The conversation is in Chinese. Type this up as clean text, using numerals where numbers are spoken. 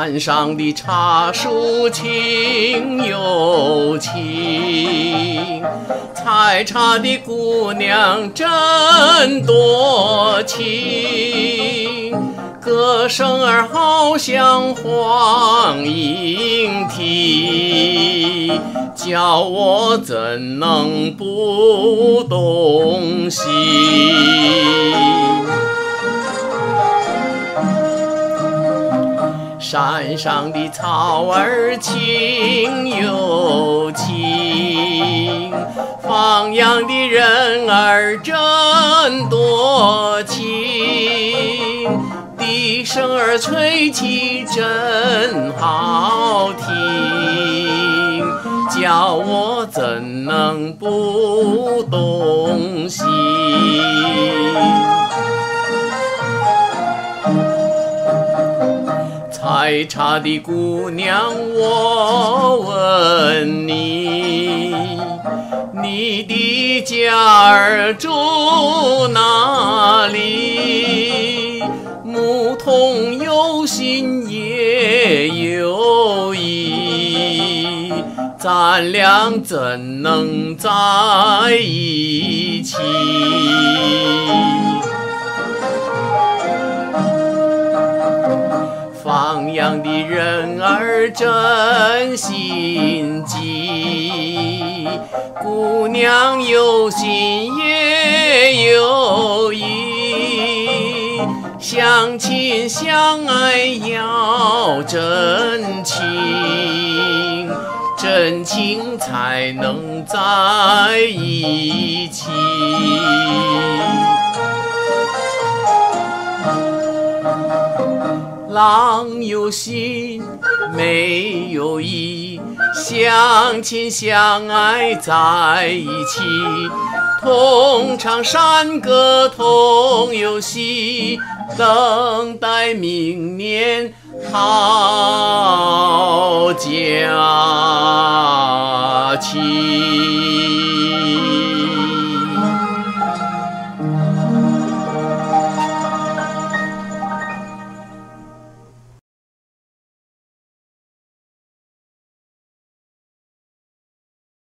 山上的茶树情又情，采茶的姑娘真多情，歌声儿好像黄莺啼，叫我怎能不动心？山上的草儿青又青，放羊的人儿真多情，笛声儿吹起真好听，叫我怎能不动心？采茶的姑娘，我问你，你的家儿住哪里？牧童有心也有意，咱俩怎能在一起？放羊的人儿真心急，姑娘有心也有意，相亲相爱要真情，真情才能在一起。郎有心，妹有意，相亲相爱在一起，同唱山歌同游戏，等待明年好佳期。